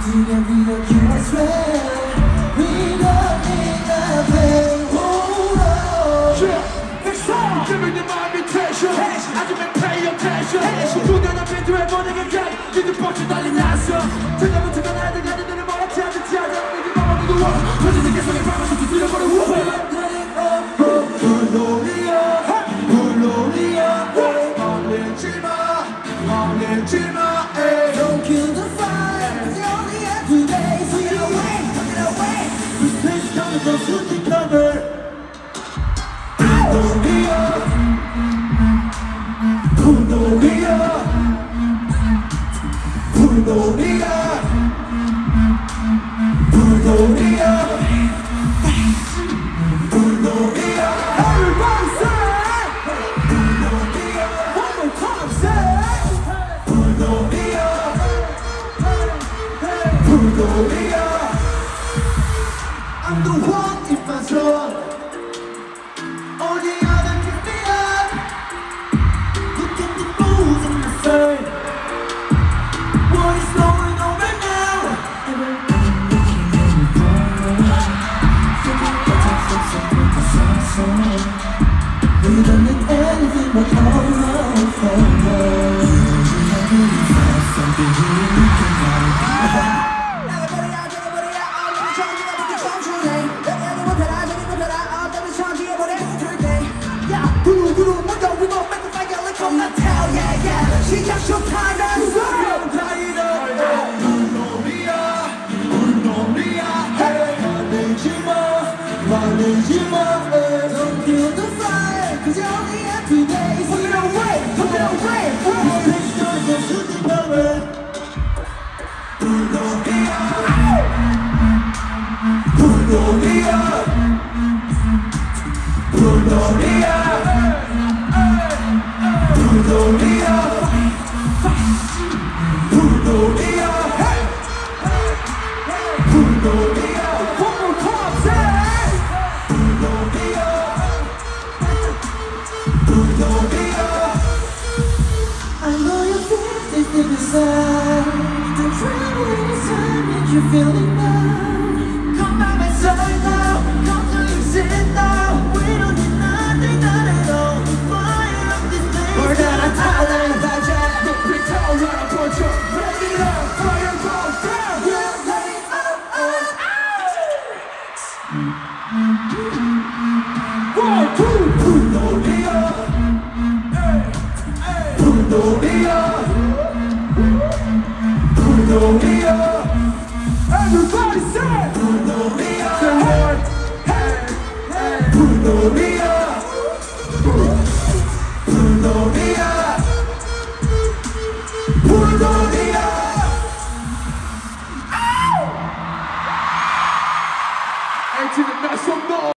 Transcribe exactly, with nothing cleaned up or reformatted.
Together you I swear we don't need nothing. Hold on. Yeah, next time giving you my invitation. 아직은 pay attention. 두뇌는 비트에 보내게 돼. 니들 뻗쳐 달린 나서 그때부터가 나한테 가는 데를 멀었지 않지 않아. 이게 맘만 두고 터지는 개성의 밤을 쏟지 들어버려. 물론이야 물론이야 말리지마 말리지마. Don't kill the fire, it's only have two days. Put it away, put it away. Respect coming from shooting cover. 물론이야 물론이야 물론이야 물론이야 물론이야. Everybody say 물론이야. One more time say 물론이야 물론이야. I'm the one if I saw. All the other pick me up. Look at the moves in my face. What is going on right now? Everything looking in the Feeling better from something to something. We don't need anything but all love for love. I really found something we can like. Everybody out, everybody out, all of the songs you never can come true. Everyone that I, everyone that I, all of the songs you ever did today. Yeah, guru, guru, 먼저 we gon' make the fire like on the tail, yeah, yeah. 시작 showtime, that's right. 물론이야 물론이야. 말리지마 말리지마. Don't kill the fire, 'cause you only have two days. Put it away, put it away. Respect coming from shooting cover. 물론이야 물론이야 물론이야 물론이야 물론이야 물론이야. One more time say 물론이야 물론이야. I know you feel this deep inside. The trembling inside makes you feeling now. Come by my side now, come to exist now. We don't need nothing, not at all. Fire up this place. We're gonna tell them about you. Don't be told what I put you. Ready up, fire goes down. We're ready, oh, oh. One, two, 물론이야 물론이야 물론이야. Everybody say 물론이야. Say hey, hey, hey. 물론이야